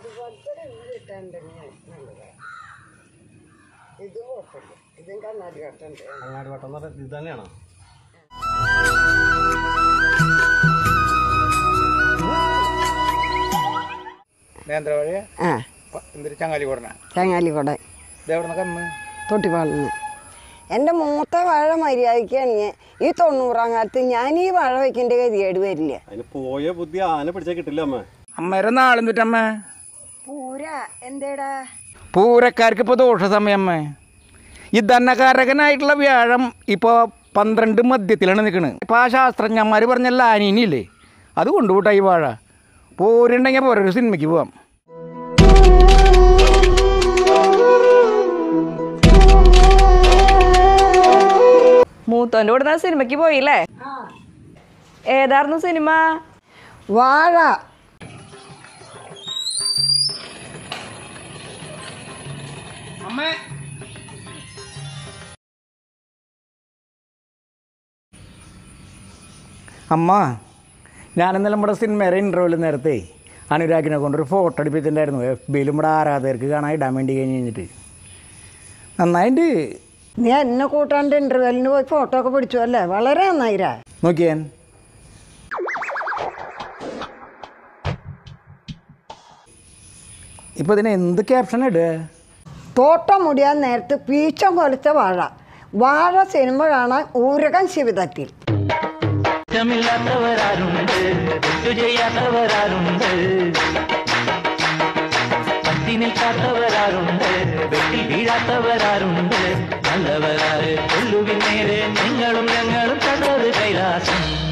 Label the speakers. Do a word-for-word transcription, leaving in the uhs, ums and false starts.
Speaker 1: അതുപോലത്തെ രണ്ട് കിട്ടാണ്ടെങ്കിൽ നല്ലതാണ്. ഇത് കുഴപ്പമില്ല. ഇതും കണ്ണാടി വട്ടുണ്ട്.
Speaker 2: കണ്ണാടി വട്ടം എന്ന് പറഞ്ഞാൽ ഇത് തന്നെയാണോ?
Speaker 3: നേന്ത്രവഴി
Speaker 1: ആ
Speaker 3: എന്തൊരു ചങ്ങാലിക്കോടന
Speaker 1: ചങ്ങാലിക്കോട
Speaker 3: ഇതെവിടെ നിന്ന്
Speaker 1: തൊട്ടിപ്പാളിന്ന്. എൻ്റെ മൂത്ത വാഴ മര്യാദയ്ക്കാണെങ്കിൽ ഈ തൊണ്ണൂറാം കാലത്ത് ഞാൻ ഈ വാഴ വയ്ക്കേണ്ട ഗതികേട് വരില്ല.
Speaker 2: അതിന് പോയ ബുദ്ധി ആന പിടിച്ചാൽ കിട്ടില്ല അമ്മ.
Speaker 3: അമ്മേരെ നാളും തുറ്റമ്മ
Speaker 1: പൂര എന്തേടാ
Speaker 3: പൂരക്കാർക്ക് ഇപ്പോൾ ദോഷ സമയം അമ്മ. ഈ ധനകാരകനായിട്ടുള്ള വ്യാഴം ഇപ്പോൾ പന്ത്രണ്ട് മധ്യത്തിലാണ് നിൽക്കുന്നത്. ഇപ്പോൾ ആ ശാസ്ത്രജ്ഞന്മാർ പറഞ്ഞ ലാനിനില്ലേ അത് കൊണ്ടുപോട്ടാ ഈ വാഴ. പോരുണ്ടെങ്കിൽ പോരെ ഒരു സിനിമയ്ക്ക് പോവാം.
Speaker 4: മൂത്തോൻ്റെ കൂടെ സിനിമയ്ക്ക് പോയില്ലേ? ഏതായിരുന്നു സിനിമ?
Speaker 1: വാഴ.
Speaker 3: അമ്മ ഞാനെന്നല്ല നമ്മുടെ സിനിമയുടെ ഇൻ്റർവ്യൂവിൽ നേരത്തെ അനുരാഗിനെ കൊണ്ടൊരു ഫോട്ടോ എടുപ്പിച്ചിട്ടുണ്ടായിരുന്നു. എഫ് ബിയിലും നമ്മുടെ ആരാധകർക്ക് കാണാൻ ഇടാൻ വേണ്ടി കഴിഞ്ഞ് കഴിഞ്ഞിട്ട് നന്നായിട്ട്.
Speaker 1: നീ എന്നെ കൂട്ടാണ്ട് ഇൻ്റർവെല്ലിന് പോയി ഫോട്ടോ ഒക്കെ പിടിച്ചു അല്ലേ? വളരെ നന്നായിരാ.
Speaker 3: നോക്കിയാൻ ഇപ്പോൾ ഇതിന് എന്ത് ക്യാപ്ഷൻ ഇടുക?
Speaker 1: തോട്ടം മുടിയാൻ നേരത്ത് പീച്ചം കൊലച്ച വാഴ. വാഴ സിനിമ കാണാൻ ഊരകൻ ശിവതത്തിൽ.
Speaker 5: ില്ലാത്തവരാരുണ്ട് ചെയ്യാത്തവരാരുണ്ട് പത്തി നിൽക്കാത്തവരാരുണ്ട് വെട്ടി വീഴാത്തവരാരുണ്ട് നല്ലവരാര് കൊല്ലുവിൻ നേരെ നിങ്ങളും ഞങ്ങളും കണ്ടത് കൈലാസം.